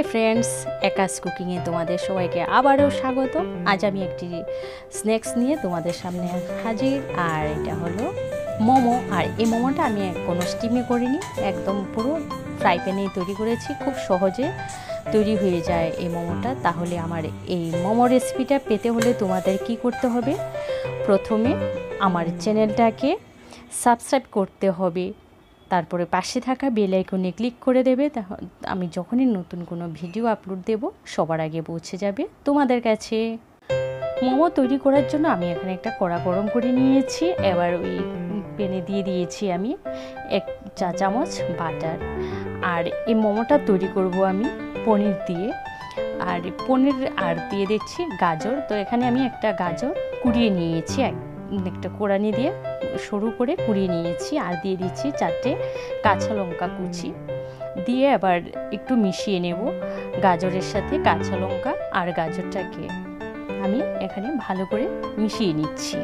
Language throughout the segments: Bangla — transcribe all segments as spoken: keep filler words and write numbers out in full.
হাই ফ্রেন্ডস, একাস কুকিংয়ে তোমাদের সবাইকে আবারও স্বাগত। আজ আমি একটি স্ন্যাক্স নিয়ে তোমাদের সামনে হাজির। আর এটা হলো মোমো। আর এই মোমোটা আমি কোনো স্টিমে করিনি, একদম পুরো ফ্রাই প্যানেই তৈরি করেছি। খুব সহজে তৈরি হয়ে যায় এই মোমোটা। তাহলে আমার এই মোমো রেসিপিটা পেতে হলে তোমাদের কি করতে হবে? প্রথমে আমার চ্যানেলটাকে সাবস্ক্রাইব করতে হবে, তারপরে পাশে থাকা বেল আইকনে ক্লিক করে দেবে। আমি যখনই নতুন কোনো ভিডিও আপলোড দেব সবার আগে পৌঁছে যাবে তোমাদের কাছে। মোমো তৈরি করার জন্য আমি এখানে একটা কড়া গরম করে নিয়েছি। এবার ওই প্যানে দিয়ে দিয়েছি আমি এক চা চামচ বাটার। আর এই মোমোটা তৈরি করব আমি পনির দিয়ে। আর পনির আর দিয়ে দিচ্ছি গাজর। তো এখানে আমি একটা গাজর কুড়িয়ে নিয়েছি, একটা কোড়ানি দিয়ে সরু করে কুড়িয়ে নিয়েছি। আর দিয়ে দিচ্ছি চারটে কাঁচা লঙ্কা কুচি দিয়ে আবার একটু মিশিয়ে নেব গাজরের সাথে। কাঁচা লঙ্কা আর গাজরটাকে আমি এখানে ভালো করে মিশিয়ে নিচ্ছি।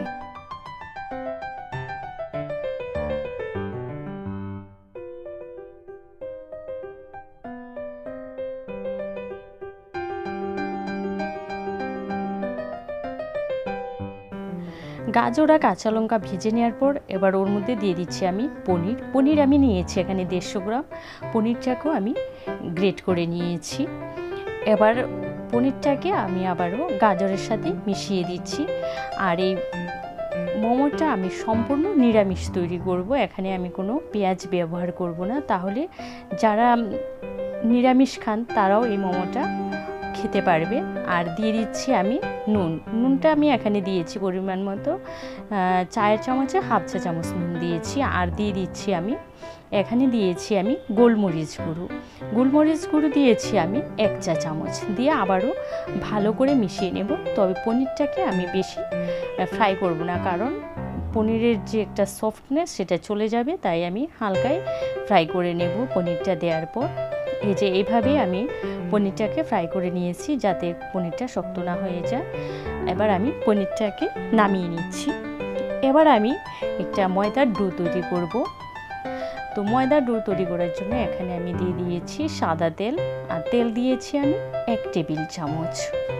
গাজর আর কাঁচা লঙ্কা ভেজে নেওয়ার পর এবার ওর মধ্যে দিয়ে দিচ্ছি আমি পনির। পনির আমি নিয়েছি এখানে দেড়শো গ্রাম। পনিরটাকেও আমি গ্রেট করে নিয়েছি। এবার পনিরটাকে আমি আবারও গাজরের সাথে মিশিয়ে দিচ্ছি। আর এই মোমোটা আমি সম্পূর্ণ নিরামিষ তৈরি করব। এখানে আমি কোনো পেঁয়াজ ব্যবহার করব না, তাহলে যারা নিরামিষ খান তারাও এই মোমোটা খেতে পারবে। আর দিয়ে দিচ্ছি আমি নুন। নুনটা আমি এখানে দিয়েছি পরিমাণ মতো, চায়ের চামচে হাফ চা চামচ নুন দিয়েছি। আর দিয়ে দিচ্ছি আমি এখানে দিয়েছি আমি গোলমরিচ গুঁড়ো। গোলমরিচ গুঁড়ো দিয়েছি আমি এক চা চামচ দিয়ে আবারও ভালো করে মিশিয়ে নেব। তবে পনিরটাকে আমি বেশি ফ্রাই করব না, কারণ পনিরের যে একটা সফটনেস সেটা চলে যাবে, তাই আমি হালকায় ফ্রাই করে নেব পনিরটা দেওয়ার পর। এই যে এইভাবে আমি পনিরটাকে ফ্রাই করে নিয়েছি যাতে পনিরটা শক্ত না হয়ে যায়। এবার আমি পনিরটাকে নামিয়ে নিচ্ছি। এবার আমি একটা ময়দার ডো তৈরি করব। তো ময়দার ডো তৈরি করার জন্য এখানে আমি দিয়ে দিয়েছি সাদা তেল। আর তেল দিয়েছি আমি এক টেবিল চামচ।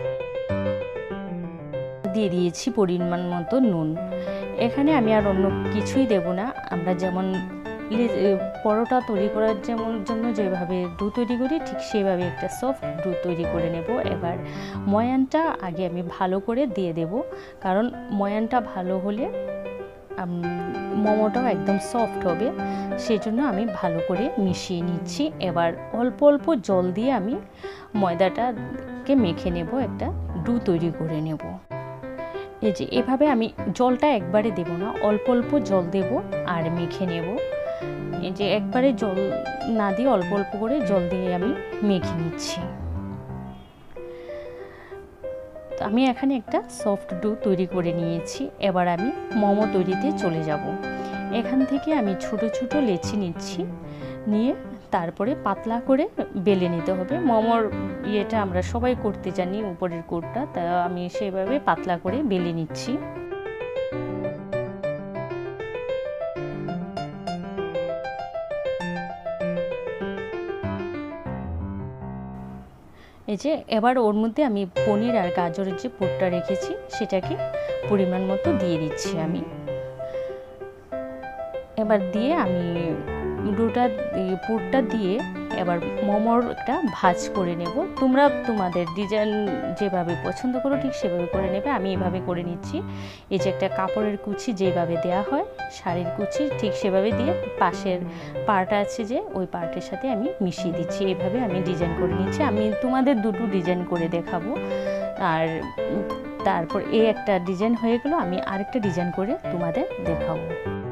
দিয়ে দিয়েছি পরিমাণ মতো নুন। এখানে আমি আর অন্য কিছুই দেব না। আমরা যেমন পরোটা তৈরি করার যেমন জন্য যেভাবে ডো তৈরি করি ঠিক সেভাবে একটা সফট ডো তৈরি করে নেব। এবার ময়ানটা আগে আমি ভালো করে দিয়ে দেব, কারণ ময়ানটা ভালো হলে মোমোটাও একদম সফট হবে। সেই জন্য আমি ভালো করে মিশিয়ে নিচ্ছি। এবার অল্প অল্প জল দিয়ে আমি ময়দাটাকে মেখে নেব, একটা ডো তৈরি করে নেব। এই যে এভাবে আমি জলটা একবারে দেব না, অল্প অল্প জল দেব আর মেখে নেব। এই যে একবারে জল না দিয়ে অল্প অল্প করে জল দিয়ে আমি মেখে নিচ্ছি। তো আমি এখানে একটা সফট ডো তৈরি করে নিয়েছি। এবার আমি মোমো তৈরিতে চলে যাব। এখান থেকে আমি ছোট ছোট লেচি নিচ্ছি, নিয়ে তারপরে পাতলা করে বেলে নিতে হবে। মোমোর ইয়েটা আমরা সবাই করতে জানি, উপরের কোটটা, তা আমি সেভাবে পাতলা করে বেলে নিচ্ছি। এই যে এবার ওর মধ্যে আমি পনির আর গাজরের যে পুরটা রেখেছি সেটাকে পরিমাণ মতো দিয়ে দিচ্ছি আমি। এবার দিয়ে আমি ডোটা পুরটা দিয়ে এবার মোমোর একটা ভাজ করে নেব। তোমরা তোমাদের ডিজাইন যেভাবে পছন্দ করো ঠিক সেভাবে করে নেবে। আমি এভাবে করে নিচ্ছি। এই যে একটা কাপড়ের কুচি যেভাবে দেয়া হয় শাড়ির কুচি, ঠিক সেভাবে দিয়ে পাশের পার্ট আছে যে ওই পার্টের সাথে আমি মিশিয়ে দিচ্ছি। এইভাবে আমি ডিজাইন করে নিচ্ছি। আমি তোমাদের দুটো ডিজাইন করে দেখাবো। আর তারপর এই একটা ডিজাইন হয়ে গেল, আমি আরেকটা ডিজাইন করে তোমাদের দেখাবো।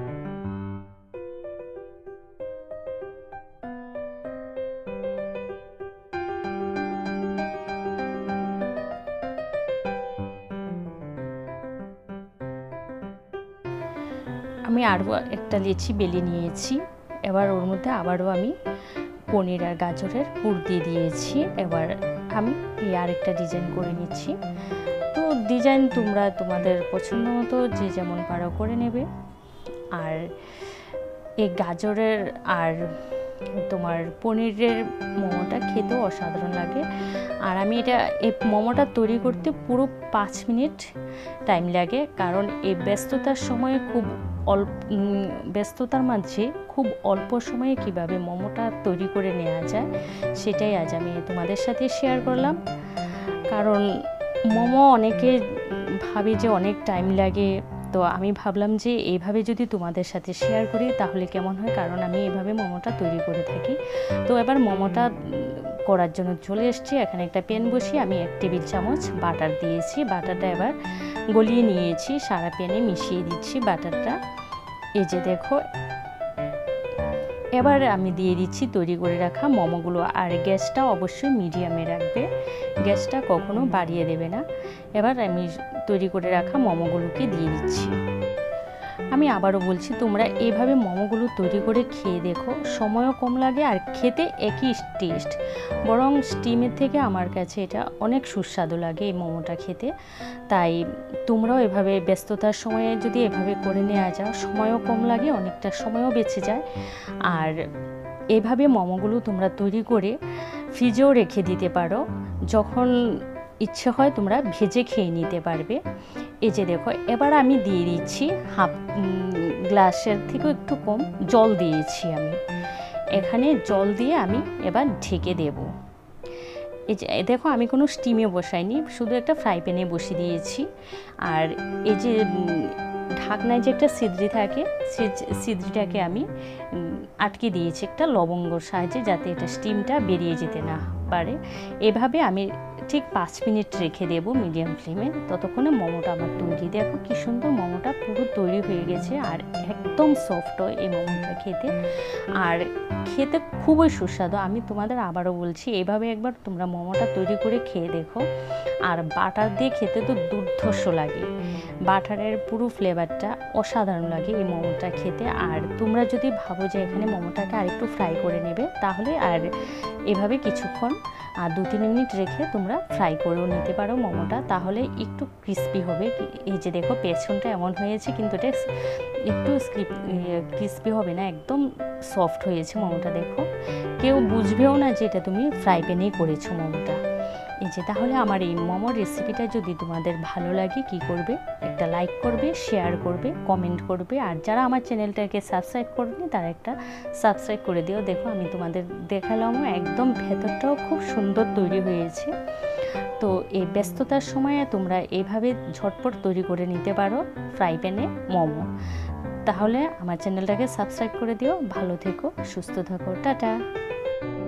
আমি আরও একটা লেচি বেলে নিয়েছি। এবার ওর মধ্যে আবারও আমি পনির আর গাজরের পুর দিয়ে দিয়েছি। এবার আমি এই আরেকটা ডিজাইন করে নিচ্ছি। তো ডিজাইন তোমরা তোমাদের পছন্দ মতো যে যেমন পারো করে নেবে। আর এই গাজরের আর তোমার পনিরের মোমোটা খেতেও অসাধারণ লাগে। আর আমি এটা এই মোমোটা তৈরি করতে পুরো পাঁচ মিনিট টাইম লাগে, কারণ এই ব্যস্ততার সময়ে খুব অল্প ব্যস্ততার মাঝে খুব অল্প সময়ে কিভাবে মোমোটা তৈরি করে নেওয়া যায় সেটাই আজ আমি তোমাদের সাথে শেয়ার করলাম। কারণ মোমো অনেকে ভাবে যে অনেক টাইম লাগে, তো আমি ভাবলাম যে এইভাবে যদি তোমাদের সাথে শেয়ার করি তাহলে কেমন হয়, কারণ আমি এইভাবে মোমোটা তৈরি করে থাকি। তো এবার মোমোটা করার জন্য চলে এসেছি। এখানে একটা প্যান বসিয়ে আমি এক টেবিল চামচ বাটার দিয়েছি। বাটারটা এবার গলিয়ে নিয়েছি, সারা প্যানে মিশিয়ে দিচ্ছি বাটারটা। এই যে দেখো, এবার আমি দিয়ে দিচ্ছি তৈরি করে রাখা মোমোগুলো। আর গ্যাসটা অবশ্যই মিডিয়ামে রাখবে, গ্যাসটা কখনো বাড়িয়ে দেবে না। এবার আমি তৈরি করে রাখা মোমোগুলোকে দিয়ে দিচ্ছি। আমি আবারও বলছি, তোমরা এইভাবে মোমোগুলো তৈরি করে খেয়ে দেখো, সময়ও কম লাগে আর খেতে একই টেস্ট, বরং স্টিমের থেকে আমার কাছে এটা অনেক সুস্বাদু লাগে এই মোমোটা খেতে। তাই তোমরাও এভাবে ব্যস্ততার সময়ে যদি এভাবে করে নেওয়া যাও, সময়ও কম লাগে, অনেকটা সময়ও বেঁচে যায়। আর এভাবে মোমোগুলো তোমরা তৈরি করে ফ্রিজেও রেখে দিতে পারো, যখন ইচ্ছে হয় তোমরা ভেজে খেয়ে নিতে পারবে। এই যে দেখো, এবার আমি দিয়ে দিচ্ছি হাফ গ্লাসের থেকেও একটু কম জল দিয়েছি আমি এখানে। জল দিয়ে আমি এবার ঢেকে দেব। এই যে দেখো, আমি কোনো স্টিমে বসাইনি, শুধু একটা ফ্রাই প্যানে বসিয়ে দিয়েছি। আর এই যে ঢাকনায় যে একটা ছিদ্রি থাকে, সেই ছিদ্রিটাকে আমি আটকে দিয়েছি একটা লবঙ্গর সাহায্যে, যাতে এটা স্টিমটা বেরিয়ে যেতে না পারে। এভাবে আমি ঠিক পাঁচ মিনিট রেখে দেবো মিডিয়াম ফ্লেমে, ততক্ষণে মোমোটা আমার তৈরি। দেখো কি সুন্দর মোমোটা পুরো তৈরি হয়ে গেছে, আর একদম সফট হয় এই মোমোটা খেতে, আর খেতে খুবই সুস্বাদু। আমি তোমাদের আবারও বলছি, এইভাবে একবার তোমরা মোমোটা তৈরি করে খেয়ে দেখো। আর বাটার দিয়ে খেতে তো দুর্ধর্ষ লাগে, বাটারের পুরো ফ্লেভারটা অসাধারণ লাগে এই মোমোটা খেতে। আর তোমরা যদি ভাবো যে এখানে মোমোটাকে আরেকটু ফ্রাই করে নেবে, তাহলে আর এভাবে কিছুক্ষণ আর দু তিন মিনিট রেখে তোমরা ফ্রাই করেও নিতে পারো মোমোটা, তাহলে একটু ক্রিস্পি হবে। এই যে দেখো, পেছনটা এমন হয়েছে, কিন্তু এটা একটু ক্রিস্পি হবে না, একদম সফট হয়েছে মোমোটা। দেখো, কেউ বুঝবেও না যে এটা তুমি ফ্রাই প্যানেই করেছো মোমোটা। এই যে, তাহলে আমার এই মোমোর রেসিপিটা যদি তোমাদের ভালো লাগে, কি করবে, একটা লাইক করবে, শেয়ার করবে, কমেন্ট করবে। আর যারা আমার চ্যানেলটাকে সাবস্ক্রাইব করবে তারা একটা সাবস্ক্রাইব করে দিও। দেখো, আমি তোমাদের দেখালাম, একদম ভেতরটাও খুব সুন্দর তৈরি হয়েছে। তো এই ব্যস্ততার সময়ে তোমরা এইভাবে ঝটপট তৈরি করে নিতে পারো ফ্রাই প্যানে মোমো। তাহলে আমার চ্যানেলটাকে সাবস্ক্রাইব করে দিও। ভালো থেকো, সুস্থ থাকো, টাটা।